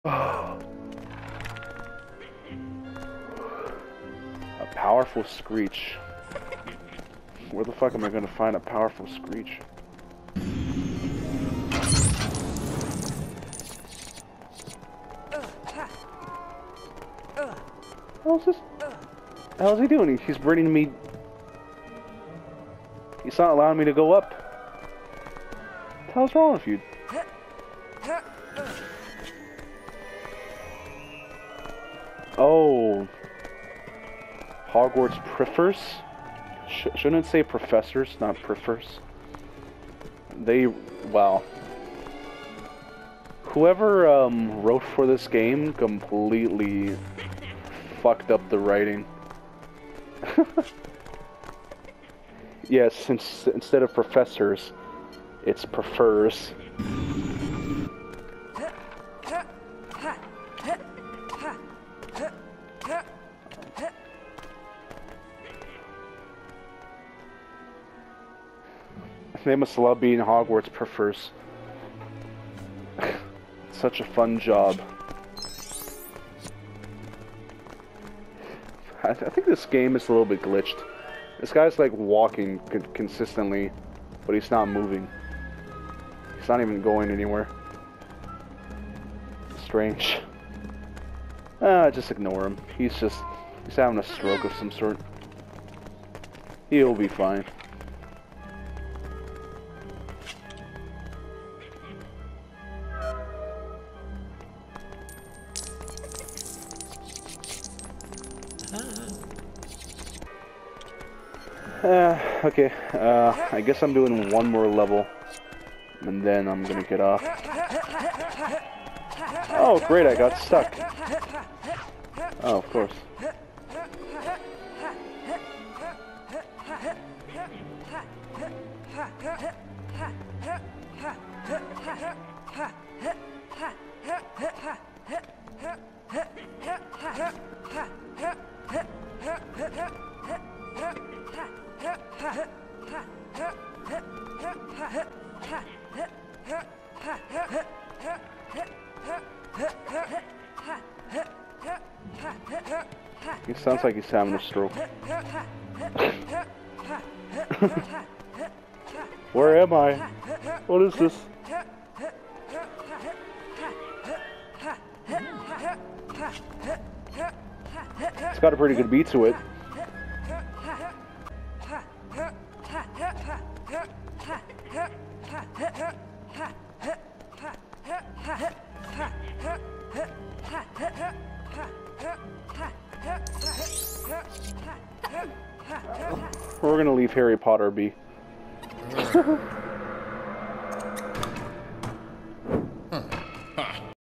A powerful screech. Where the fuck am I gonna find a powerful screech? How's this? How's he doing? He's bringing me. He's not allowing me to go up. What the hell's wrong with you? Oh. Hogwarts prefers? Shouldn't it say professors, not prefers? Wow. Whoever wrote for this game completely fucked up the writing. Yes, since instead of professors, it's prefers. They must love being Hogwarts prefers. Such a fun job. I think this game is a little bit glitched. This guy's like walking consistently, but he's not moving. He's not even going anywhere. Strange. Just ignore him. He's having a stroke of some sort. He'll be fine. Okay, I guess I'm doing one more level, and then I'm gonna get off. Oh, great, I got stuck. Oh, of course. He sounds like he's having a stroke. Where am I? What is this? It's got a pretty good beat to it. We're gonna leave Harry Potter be.